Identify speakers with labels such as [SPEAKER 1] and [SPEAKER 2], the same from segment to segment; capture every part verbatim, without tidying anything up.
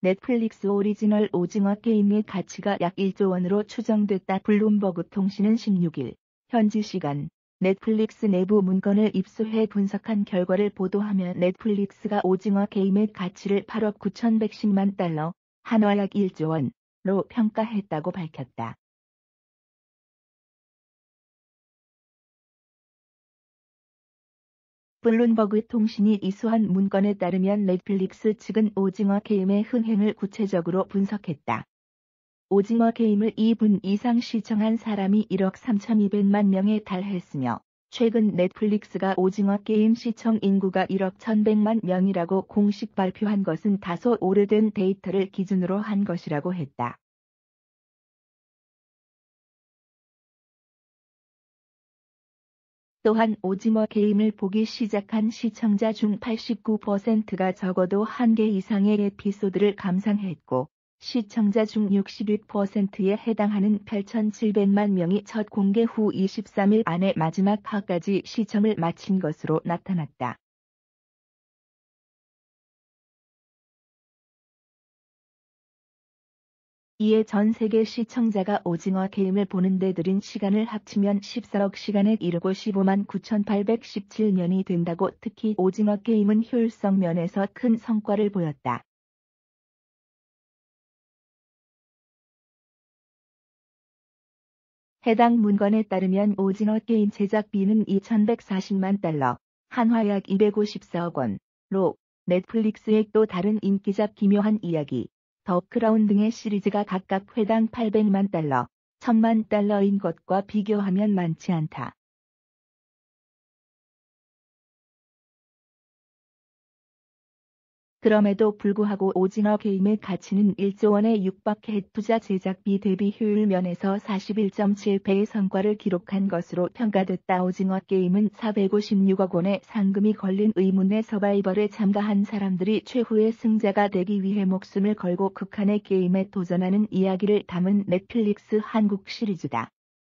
[SPEAKER 1] 넷플릭스 오리지널 오징어 게임의 가치가 약 일조 원으로 추정됐다. 블룸버그 통신은 십육 일 현지 시간 넷플릭스 내부 문건을 입수해 분석한 결과를 보도하며 넷플릭스가 오징어 게임의 가치를 팔억 구천백십만 달러, 한화 약 일조 원로 평가했다고 밝혔다. 블룸버그 통신이 이수한 문건에 따르면 넷플릭스 측은 오징어 게임의 흥행을 구체적으로 분석했다. 오징어 게임을 이 분 이상 시청한 사람이 일억 삼천이백만 명에 달했으며 최근 넷플릭스가 오징어 게임 시청 인구가 일억 천백만 명이라고 공식 발표한 것은 다소 오래된 데이터를 기준으로 한 것이라고 했다. 또한 오징어 게임을 보기 시작한 시청자 중 팔십구 퍼센트가 적어도 한 개 이상의 에피소드를 감상했고 시청자 중 육십일 퍼센트에 해당하는 팔천칠백만 명이 첫 공개 후 이십삼 일 안에 마지막 화까지 시청을 마친 것으로 나타났다. 이에 전 세계 시청자가 오징어 게임을 보는 데 들인 시간을 합치면 십사억 시간에 이르고 십오만 구천팔백십칠 년이 된다고. 특히 오징어 게임은 효율성 면에서 큰 성과를 보였다. 해당 문건에 따르면 오징어 게임 제작비는 이천백사십만 달러, 한화 약 이백오십사억 원로 넷플릭스의 또 다른 인기작 기묘한 이야기, 더 크라운 등의 시리즈가 각각 회당 팔백만 달러, 천만 달러인 것과 비교하면 많지 않다. 그럼에도 불구하고 오징어 게임의 가치는 일조 원에 육박해 투자 제작비 대비 효율 면에서 사십일 점 칠 배의 성과를 기록한 것으로 평가됐다. 오징어 게임은 사백오십육억 원의 상금이 걸린 의문의 서바이벌에 참가한 사람들이 최후의 승자가 되기 위해 목숨을 걸고 극한의 게임에 도전하는 이야기를 담은 넷플릭스 한국 시리즈다.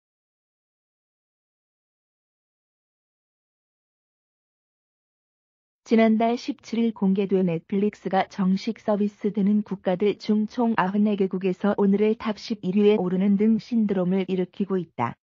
[SPEAKER 1] 지난달 십칠 일 공개된 넷플릭스가 정식 서비스되는 국가들 중 총 구십사 개국에서 오늘의 탑 십일 위에 오르는 등 신드롬을 일으키고 있다.